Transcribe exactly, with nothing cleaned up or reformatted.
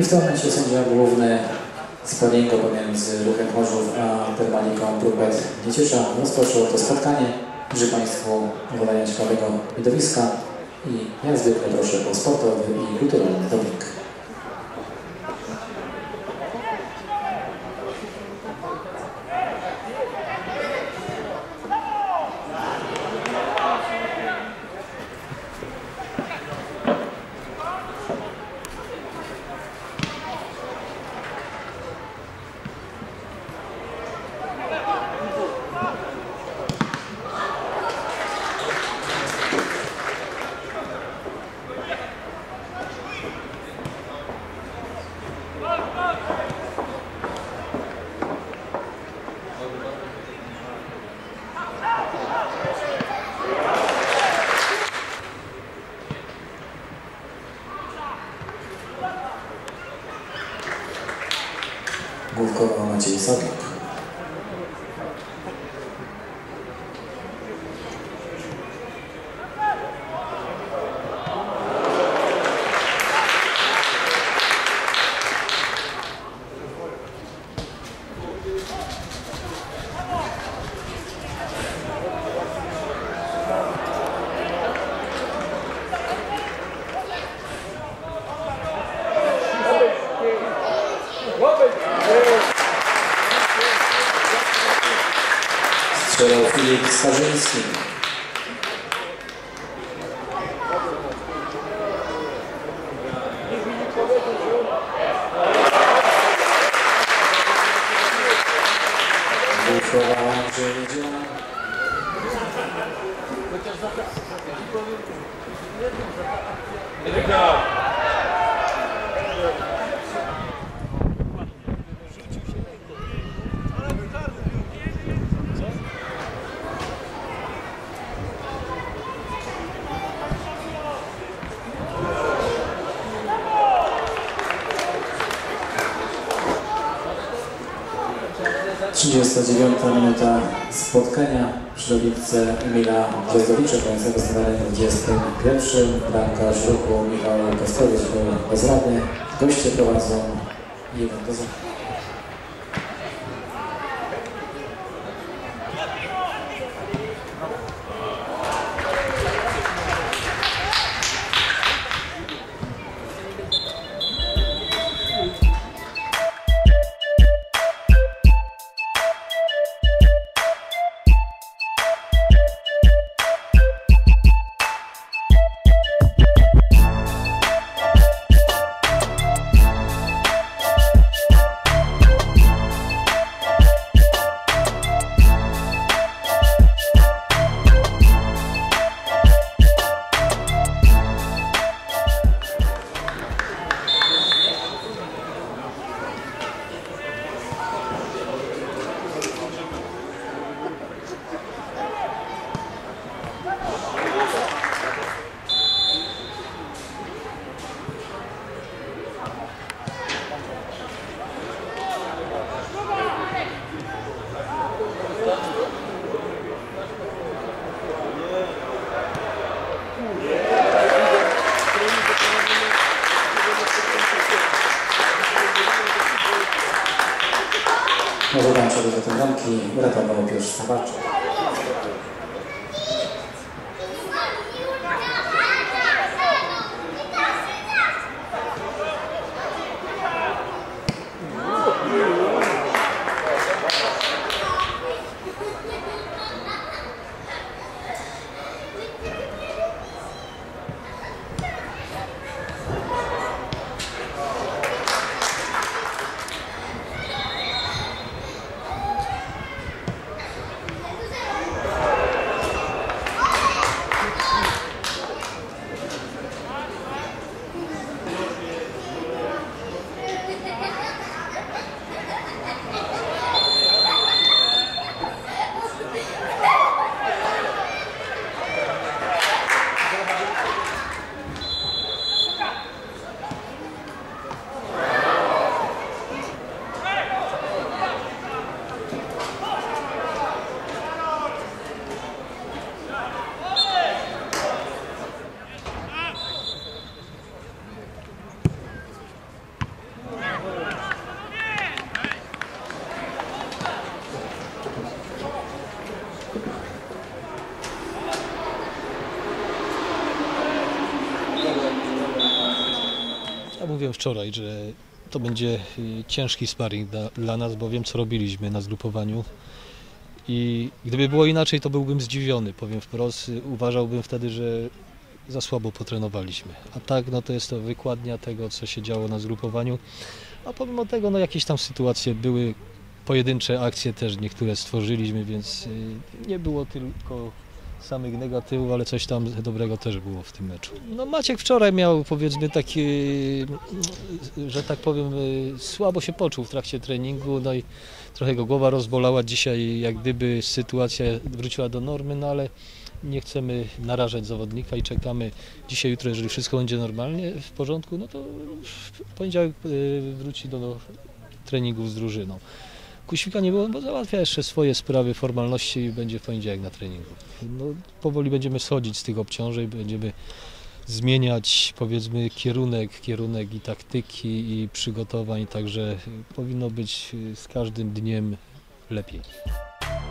w tym momencie sędzia główny sparingu pomiędzy Ruchem Chorzów a Termaliką Próbet Nieciesza rozpoczął to spotkanie. Życzę Państwu oglądania ciekawego widowiska i jak zwykle proszę o sportowy i kulturalny doping. Główkowa Maciej Sadlak. Strzelał Filip Starzyński. Główkowa Andrzej Niedziela. trzydziesta dziewiąta minuta spotkania przy dobitce Emila Gwiazdowicza, końcowego stanęli w dwudziestym pierwszym. Bramkarz Ruchu Michał Kostowicz był bezradny. Goście prowadzą jeden do zera. Może tańczył do tej bramki, uratował Piotr Stawarczyk. mówiłem wczoraj, że to będzie ciężki sparring dla, dla nas, bo wiem, co robiliśmy na zgrupowaniu. I gdyby było inaczej, to byłbym zdziwiony, powiem wprost. Uważałbym wtedy, że za słabo potrenowaliśmy. A tak, no to jest to wykładnia tego, co się działo na zgrupowaniu. A pomimo tego, no jakieś tam sytuacje były, pojedyncze akcje też niektóre stworzyliśmy, więc nie było tylko samych negatywów, ale coś tam dobrego też było w tym meczu. No Maciek wczoraj miał, powiedzmy, taki, że tak powiem, słabo się poczuł w trakcie treningu, no i trochę go głowa rozbolała. Dzisiaj jak gdyby sytuacja wróciła do normy, no ale nie chcemy narażać zawodnika i czekamy dzisiaj, jutro, jeżeli wszystko będzie normalnie, w porządku, no to w poniedziałek wróci do treningów z drużyną. Kuświka nie było, bo załatwia jeszcze swoje sprawy, formalności i będzie w poniedziałek na treningu. No, powoli będziemy schodzić z tych obciążeń, będziemy zmieniać, powiedzmy, kierunek, kierunek i taktyki i przygotowań, także powinno być z każdym dniem lepiej.